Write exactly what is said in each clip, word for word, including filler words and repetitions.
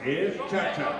is cha-cha.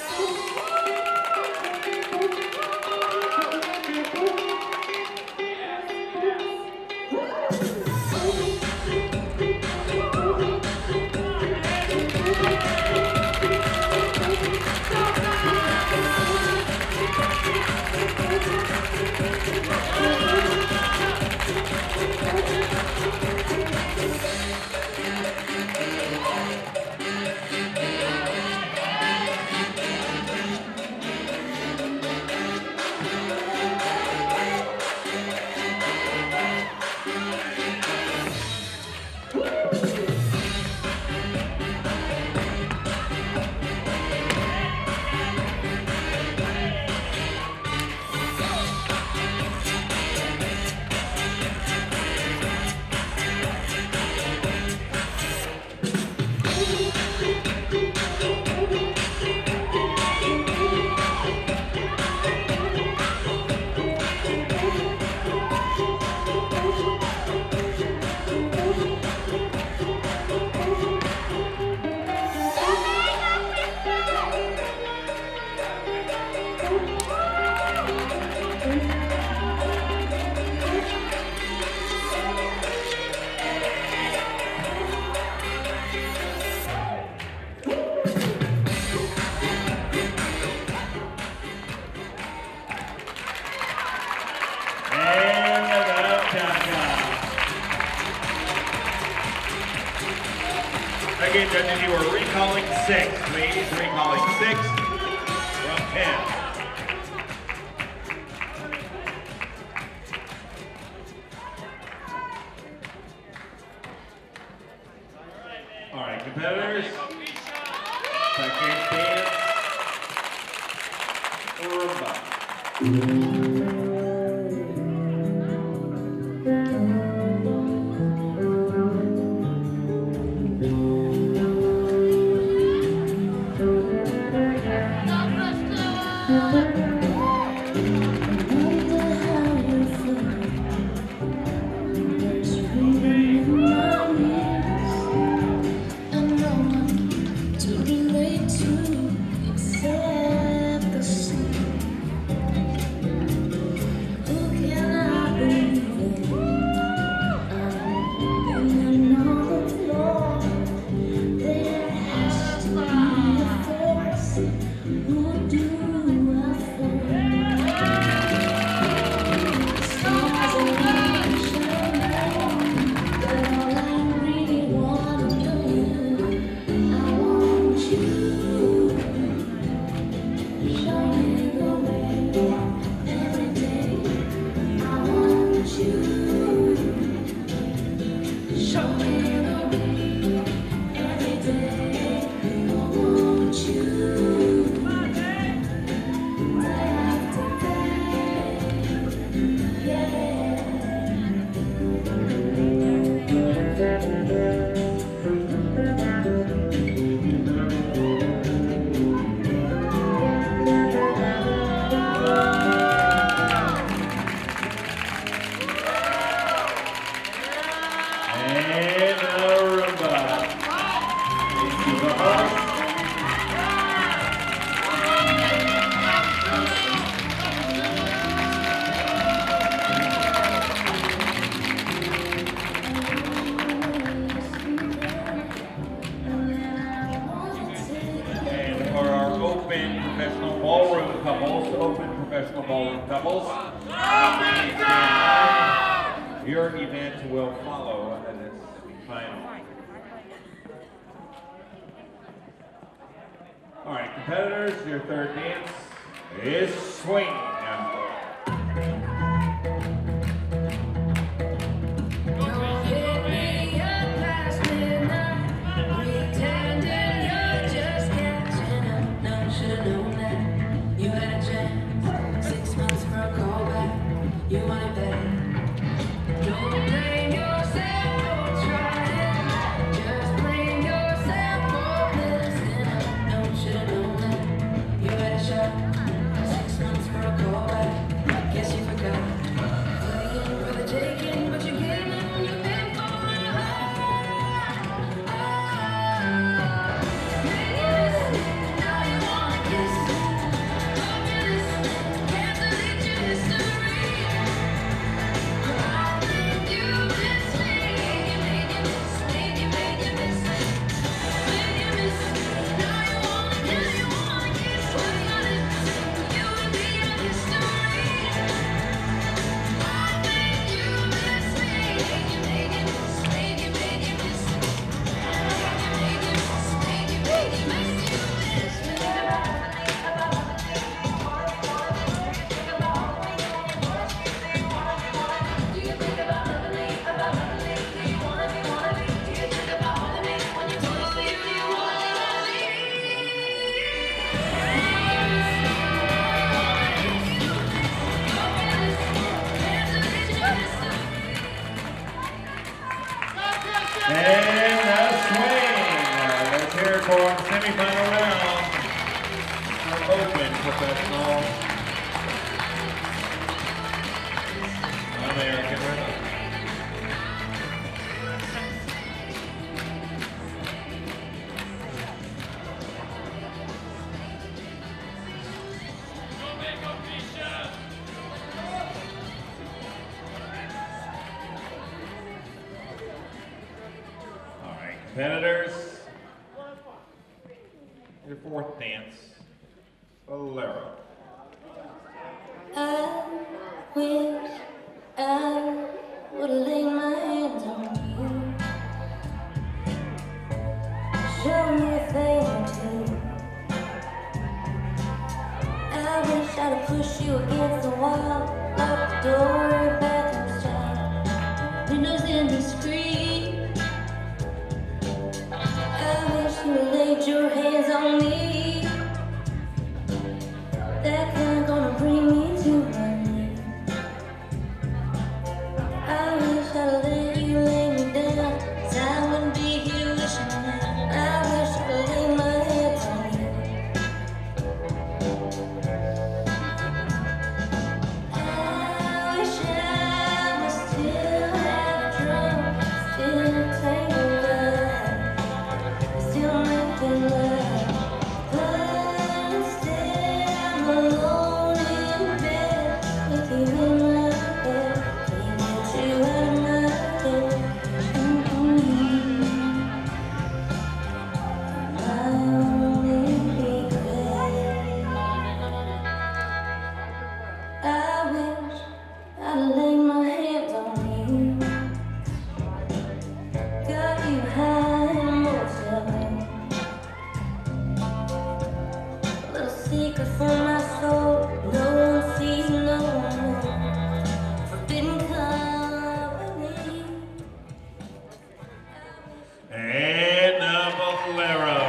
Again, judges, you are recalling six, please. Recalling six from ten. All right, competitors. Second dance. Rumba. Professional ballroom couples, open professional ballroom couples. Your event will follow this final. All right, competitors, your third dance is swing. You want it better. Don't blame yourself for trying. Just blame yourself for messing up. No, should've known that. You had a shot. Six months for a call. And a swing. Let's hear it for our semifinal round. Our open professional American Rhythm. Competitors, your fourth dance, Bolero. I wish I would lay my hands on you, show me a thing or two. I wish I'd push you against the wall, lock the door, bathroom's shut, windows in the screen. I wish you laid your hands on me. That kind gonna bring me to my knees. I wish I'd let you lay me down, 'cause I wouldn't be here wishing now. I wish I'd lay my hands on you. I wish I was still half drunk, still tangled up, still making love, but instead I'm alone in bed with you in my bed. Can't get you out of my head. Mm-hmm. My only regret. I wish I'd lay my hands on you. Got you high in motel. A little secret for my soul. No one sees, no one knows. Forbidden company. And a Bolero.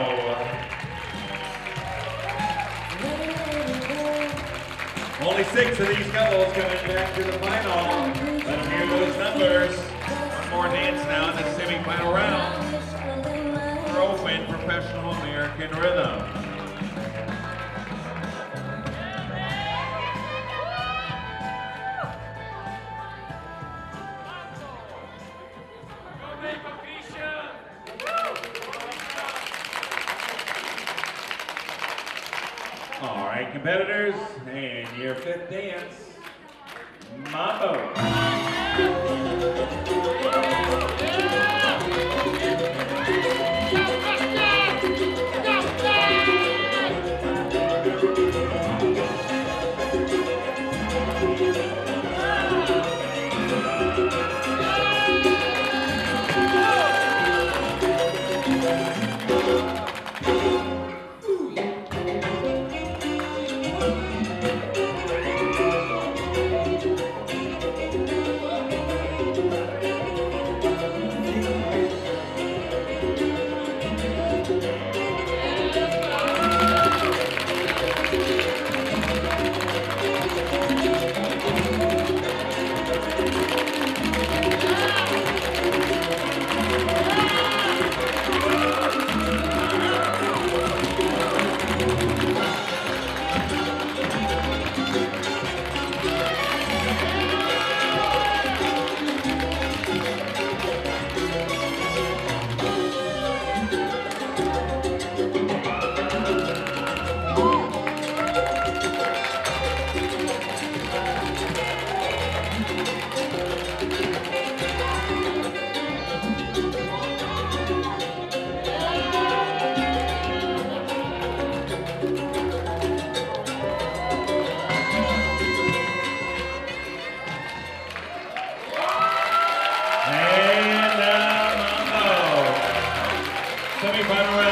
Only six of these couples coming back to the final. Let them hear those numbers. One more dance now in the semifinal round. For open professional American Rhythm. All right, competitors, and your fifth dance, Mambo. Semi-final round.